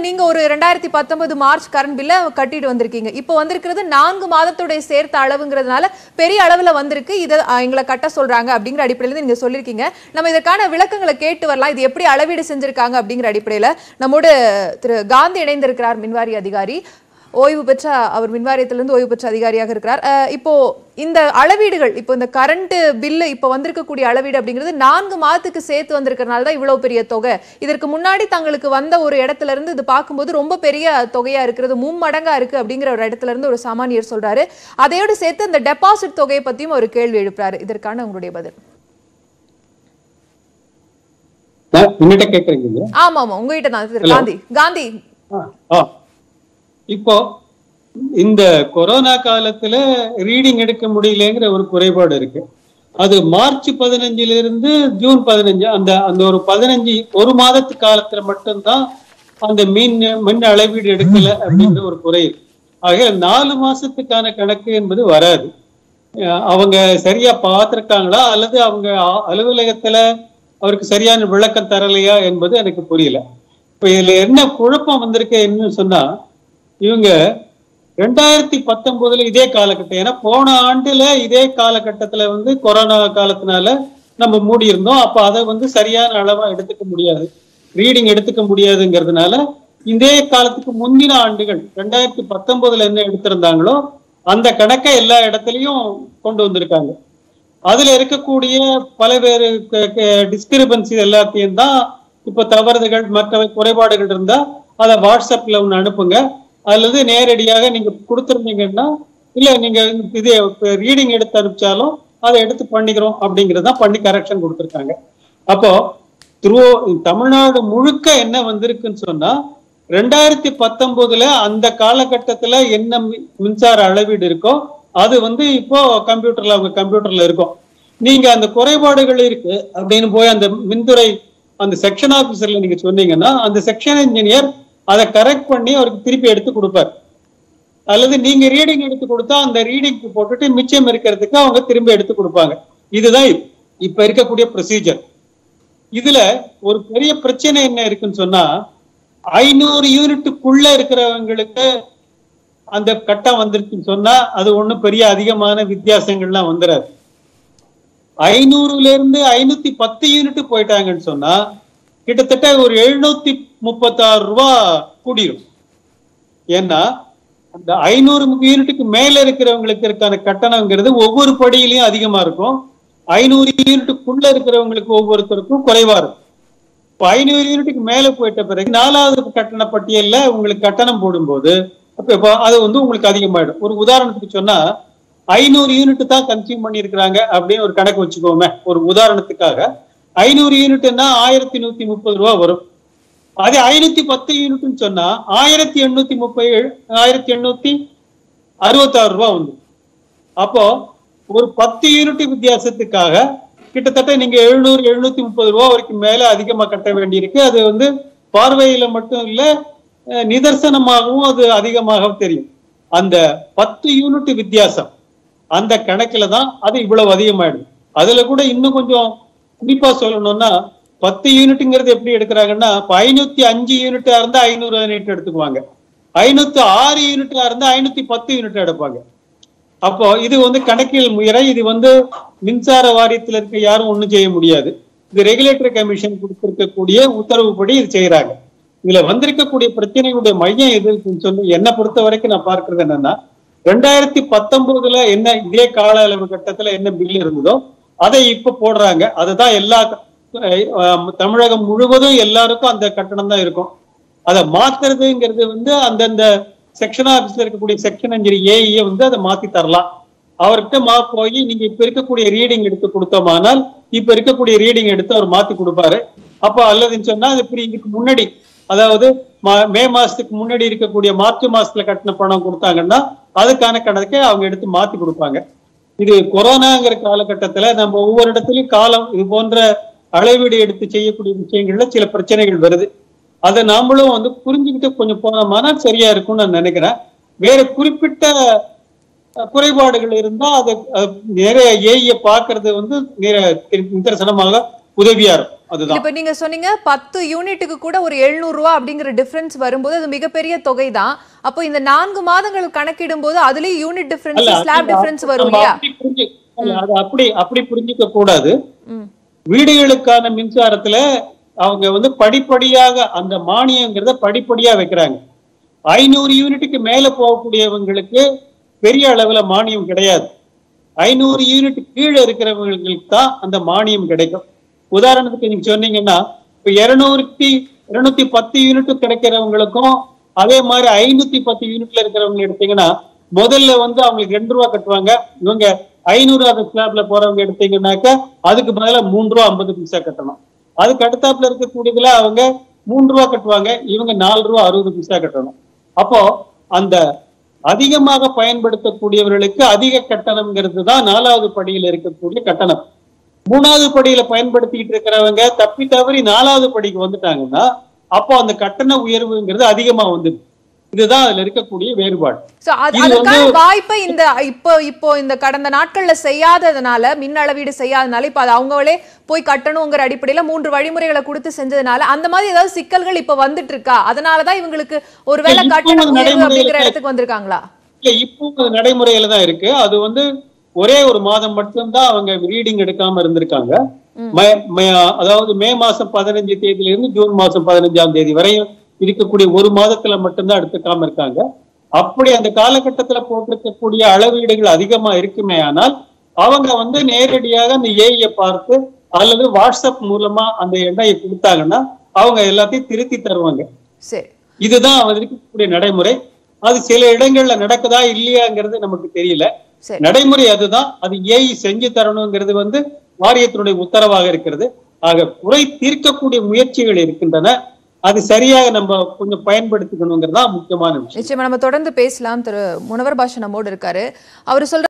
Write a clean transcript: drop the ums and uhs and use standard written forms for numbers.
நீங்க ஒரு 2019 March current பில்ல கட்டிட்டு வந்திருக்கீங்க. இப்போ வந்திருக்கிறது 4 மாதத்தோட சேர்த்த அளவுங்கிறதுனால பெரிய அளவுல வந்திருக்கு. இத எங்களை கட்ட சொல்றாங்க அப்படிங்கிற அடிப்படையில நீங்க சொல்லிருக்கீங்க. நம்ம இதற்கான விளக்கங்களை கேட்டு வரலாம். இது எப்படி அளவீடு செஞ்சிருக்காங்க அப்படிங்கிற அடிப்படையில நம்மோடு திரு காந்தி இணைந்திருக்கிறார், மின்வாரிய அதிகாரி. ஓய்வு பெற்ற அவர் மின்வாரியத்திலிருந்து ஓய்வு பெற்ற அதிகாரியாக இருக்கிறார். இப்போ இந்த அளவீடுகள், இப்போ இந்த கரண்ட் பில்லு இப்போ வந்திருக்கக்கூடிய அளவீடு அப்படிங்கிறது 4 மாதத்துக்கு சேர்த்து வந்திருக்கிறதுனால தான் இவ்வளவு பெரிய தொகை. இதற்கு முன்னாடி தங்களுக்கு வந்த ஒரு இடத்துல இருந்து இது பார்க்கும்போது ரொம்ப பெரிய தொகையா இருக்கிறது, 3 மடங்கா இருக்கு அப்படிங்கிற ஒரு இடத்துல இருந்து ஒரு சாமானியர் சொல்றாரு. அதையோடு சேர்த்து இந்த டெபாசிட் தொகையை பத்தியும் ஒரு கேள்வி எழுப்புறாரு. இதற்கான உங்களுடைய பதில்? ஆமா ஆமா உங்ககிட்ட தான் காந்தி. இப்போ இந்த கொரோனா காலத்துல ரீடிங் எடுக்க முடியலங்கிற ஒரு குறைபாடு இருக்கு. அது மார்ச் 15 இருந்து ஜூன் 15 அந்த ஒரு 15 ஒரு மாதத்து காலத்துல மட்டும்தான் அந்த மின் அளவீடு எடுக்கல அப்படிங்கிற ஒரு குறை இருக்கு. ஆக 4 மாசத்துக்கான கணக்கு என்பது வராது. அவங்க சரியா பார்த்திருக்காங்களா அல்லது அவங்க அலுவலகத்துல அவருக்கு சரியான விளக்கம் தரலையா என்பது எனக்கு புரியல. இப்ப இதுல என்ன குழப்பம் வந்திருக்கு என்னன்னு சொன்னா, இவங்க 2019 இதே காலகட்டம், ஏன்னா போன ஆண்டுல இதே காலகட்டத்துல கொரோனா காலத்தினால நம்ம மூடி இருந்தோம். அப்ப அதை சரியான அளவா எடுத்துக்க முடியாது, ரீடிங் எடுத்துக்க முடியாதுங்கிறதுனால இதே காலத்துக்கு முந்தின ஆண்டுகள் 2019 என்ன எடுத்திருந்தாங்களோ அந்த கணக்கை எல்லா இடத்துலயும் கொண்டு வந்திருக்காங்க. அதுல இருக்கக்கூடிய பலவேறு டிஸ்கிரிபன்சி எல்லாத்தையும் தான் இப்ப தவறுகள் மற்ற குறைபாடுகள் இருந்தா அதை வாட்ஸ்அப்ல ஒண்ணு அனுப்புங்க, அல்லது நேரடியாக நீங்க கொடுத்துருந்தீங்கன்னா இல்ல நீங்க இது ரீடிங் எடுத்து அனுப்பிச்சாலும் அதை எடுத்து பண்ணிக்கிறோம் அப்படிங்கறதான் பண்ணி கரெக்ஷன் கொடுத்துருக்காங்க. அப்போ தமிழ்நாடு முழுக்க என்ன வந்திருக்குன்னு சொன்னா, 2019 அந்த காலகட்டத்துல என்ன மின்சார அளவீடு இருக்கோ அது இப்போ அவங்க கம்ப்யூட்டர்ல இருக்கும். நீங்க அந்த குறைபாடுகள் இருக்கு அப்படின்னு போய் அந்த மின்துறை அந்த செக்ஷன் ஆபீசர்ல நீங்க சொன்னீங்கன்னா அந்த செக்ஷன் இன்ஜினியர் அதை கரெக்ட் பண்ணி அவருக்கு திருப்பி எடுத்து கொடுப்பார். அல்லது நீங்க ரீடிங் எடுத்து கொடுத்தா அந்த ரீடிங் போட்டுட்டு மிச்சம் இருக்கிறதுக்கு அவங்க திரும்ப எடுத்து கொடுப்பாங்க. இதுதான் இப்ப இருக்கக்கூடிய ப்ரொசீஜர். இதுல ஒரு பெரிய பிரச்சனை என்ன இருக்குன்னு சொன்னா, 500 யூனிட்டுக்குள்ள இருக்கிறவங்களுக்கு அந்த கட்டம் வந்துருச்சுன்னு சொன்னா அது ஒண்ணும் பெரிய அதிகமான வித்தியாசங்கள்லாம் வந்துடாது. 500ல இருந்து 510 யூனிட் போயிட்டாங்கன்னு சொன்னா கிட்டத்தட்ட ஒரு 736 ரூபாய் கூடிரும். ஏன்னா அந்த 500 யூனிட்டுக்கு மேல இருக்கிறவங்களுக்கு இருக்கான கட்டணங்கிறது ஒவ்வொரு படியிலையும் அதிகமா இருக்கும். 500 யூனிட்டுக்குள்ள இருக்கிறவங்களுக்கு ஒவ்வொருத்தருக்கும் குறைவா இருக்கும். இப்போ 500 யூனிட்டுக்கு மேல போயிட்ட பிறகு 4வது கட்டண பட்டியல்ல உங்களுக்கு கட்டணம் போடும்போது அப்ப அது உங்களுக்கு அதிகமாயிடும். ஒரு உதாரணத்துக்கு சொன்னா 500 யூனிட் தான் கன்சியூம் பண்ணிருக்கிறாங்க அப்படின்னு ஒரு கணக்கு வச்சுக்கோமே. ஒரு உதாரணத்துக்காக 500 யூனிட்னா 1130 ரூபாய் வரும். அதே 510 யூனிட்னு சொன்னா 1866 ரூபாய் வந்து. அப்போ ஒரு 10 யூனிட் வித்தியாசத்துக்காக கிட்டத்தட்ட நீங்க 730 ரூபாய் வரைக்கும் மேல அதிகமா கட்ட வேண்டியிருக்கு. அது பார்வையில மட்டும் இல்ல, நிதர்சனமாகவும் அது அதிகமாக தெரியும். அந்த 10 யூனிட் வித்தியாசம் அந்த கணக்குல தான் அது இவ்வளவு அதிகமாயிடுது. அதுல கூட இன்னும் கொஞ்சம் குறிப்பா சொல்லணும்னா 10 யூனிட்ங்கிறது எப்படி எடுக்கிறாங்கன்னா, 505 யூனிட்டா இருந்தா 500 யூனிட் எடுத்துக்குவாங்க, 506 யூனிட்டா இருந்தா 510 யூனிட் எடுப்பாங்க. அப்போ இது கணக்கியல் முறை. இது மின்சார வாரியத்தில் இருக்க யாரும் ஒண்ணும் செய்ய முடியாது. இது ரெகுலேட்டரி கமிஷன் கொடுத்திருக்கக்கூடிய உத்தரவுப்படி இது செய்யறாங்க. இதுல வந்திருக்கக்கூடிய பிரச்சனைகளுடைய மையம் எதுன்னு சொல்லி என்னை பொறுத்த வரைக்கும் நான் பார்க்கறது என்னன்னா, 2019 என்ன இதே கால அளவு கட்டத்துல என்ன பில் இருந்ததோ அதை இப்ப போடுறாங்க. அதுதான் எல்லா தமிழகம் முழுவதும் எல்லாருக்கும் அந்த கட்டணம் தான் இருக்கும். அதை மாத்துறதுங்கிறது அந்தந்த செக்ஷன் ஆபீஸ்ல இருக்கக்கூடிய செக்ஷன் இன்ஜினியர் ஏஇ அதை மாத்தி தரலாம். அவர்கிட்ட போய் நீங்க இப்ப இருக்கக்கூடிய ரீடிங் எடுத்து கொடுத்தோமானால் இப்ப இருக்கக்கூடிய ரீடிங் எடுத்து அவர் மாத்தி கொடுப்பாரு. அப்ப அல்லதுன்னு சொன்னா இதுக்கு முன்னாடி, அதாவது மே மாசத்துக்கு முன்னாடி இருக்கக்கூடிய மார்ச் மாசத்துல கட்டின பணம் கொடுத்தாங்கன்னா அதுக்கான கணக்கை அவங்க எடுத்து மாத்தி கொடுப்பாங்க. இது கொரோனாங்கிற காலகட்டத்துல நம்ம ஒவ்வொரு இடத்துலயும் காலம் இது போன்ற அளவீடு எடுத்து செய்யக்கூடிய விஷயங்கள்ல சில பிரச்சனைகள் வருது. அதை நாமளும் புரிஞ்சுக்கிட்டு கொஞ்சம் போனோம்னா சரியா இருக்கும்னு நான் நினைக்கிறேன். வேற குறிப்பிட்ட குறைபாடுகள் இருந்தா அதை நிறைய ஏஐய பாக்குறது நிதர்சனமாக உதவியா இருக்கும். அதுதான் இப்ப நீங்க சொன்னீங்க 10 யூனிட்டுக்கு கூட ஒரு 700 ரூபாய் அப்படிங்கிற டிஃபரன்ஸ் வரும்போது அது மிகப்பெரிய தொகை தான். அப்போ இந்த 4 மாதங்கள் கணக்கிடும் போது அதுலயும் யூனிட் டிஃபரன்ஸ் ஸ்லாப் டிஃபரன்ஸ் வரும் இல்லையா? அப்படி புரிஞ்சுக்க கூடாது. வீடுகளுக்கான மின்சாரத்துல அவங்க வந்து படிப்படியாக அந்த மானியங்கிறத படிப்படியா வைக்கிறாங்க. 500 யூனிட்டுக்கு மேல போகக்கூடியவங்களுக்கு பெரிய அளவுல மானியம் கிடையாது. 500 யூனிட் கீழே இருக்கிறவங்களுக்கு தான் அந்த மானியம் கிடைக்கும். உதாரணத்துக்கு நீங்க சொன்னீங்கன்னா இப்ப 210 யூனிட் கிடைக்கிறவங்களுக்கும் அதே மாதிரி 510 யூனிட்ல இருக்கிறவங்க எடுத்தீங்கன்னா முதல்ல வந்து அவங்களுக்கு 2 ரூபா கட்டுவாங்க. இவங்க 500 ஸ்லாப்ல போறவங்க எடுத்தீங்கன்னாக்க அதுக்கு பதிலா 3 ரூபா 50 பைசா கட்டணும். அதுக்கு அடுத்தாப்புல இருக்கக்கூடியதுல அவங்க 3 ரூபா கட்டுவாங்க, இவங்க 4 ரூபா 60 பைசா கட்டணும். அப்போ அந்த அதிகமாக பயன்படுத்தக்கூடியவர்களுக்கு அதிக கட்டணம்ங்கிறது தான் 4வது படியில இருக்கக்கூடிய கட்டணம். 3வது படியில பயன்படுத்திட்டு இருக்கிறவங்க தப்பி தவறி 4வது படிக்கு வந்துட்டாங்கன்னா அப்போ அந்த கட்டண உயர்வுங்கிறது அதிகமா வந்துடும். இதுதான் அதுல இருக்கக்கூடிய வேறுபாடு. அதுக்கான வாய்ப்பை இப்போ இந்த கடந்த நாட்கள்ல செய்யாததுனால, மின் அளவீடு செய்யாதனால இப்ப அது அவங்களே போய் கட்டணுங்கிற அடிப்படையில 3 வழிமுறைகளை கொடுத்து செஞ்சதுனால அந்த மாதிரி ஏதாவது சிக்கல்கள் இப்ப வந்துட்டு இருக்கா? அதனாலதான் இவங்களுக்கு ஒருவேளை கட்டணம் உயர்வு அப்படிங்கிற இடத்துக்கு வந்திருக்காங்களா? இல்ல, இப்போ நடைமுறையில தான் இருக்கு. அது வந்து ஒரே ஒரு மாதம் மட்டும்தான் அவங்க ரீடிங் எடுக்காம இருந்திருக்காங்க. அதாவது மே மாசம் 15 தேதியில இருந்து ஜூன் மாசம் 15ஆம் தேதி வரையும் இருக்கக்கூடிய ஒரு மாதத்துல மட்டும்தான் எடுத்துக்காம இருக்காங்க. அப்படி அந்த காலகட்டத்துல போட்டிருக்கக்கூடிய அளவீடுகள் அதிகமா இருக்குமே ஆனால் அவங்க வந்து நேரடியாக அந்த ஏஐ பார்த்து அல்லது வாட்ஸ்அப் மூலமா அந்த எண்ணையை கொடுத்தாங்கன்னா அவங்க எல்லாத்தையும் திருத்தி தருவாங்க. இதுதான் இருக்கக்கூடிய நடைமுறை. அது சில இடங்கள்ல நடக்குதா இல்லையாங்கிறது நமக்கு தெரியல. நடைமுறை அதுதான். அது ஏஐ செஞ்சு தரணுங்கிறது வந்து வாரியத்தினுடைய உத்தரவாக இருக்கிறது. ஆக குறை தீர்க்கக்கூடிய முயற்சிகள் இருக்கின்றன. அது சரியாக நம்ம கொஞ்சம் பயன்படுத்திக்கணுங்கிறதா முக்கியமான விஷயம். நிச்சயமா நம்ம தொடர்ந்து பேசலாம். திரு முனவர் பாஷா நம்மோடு இருக்காரு. அவர் சொல்ற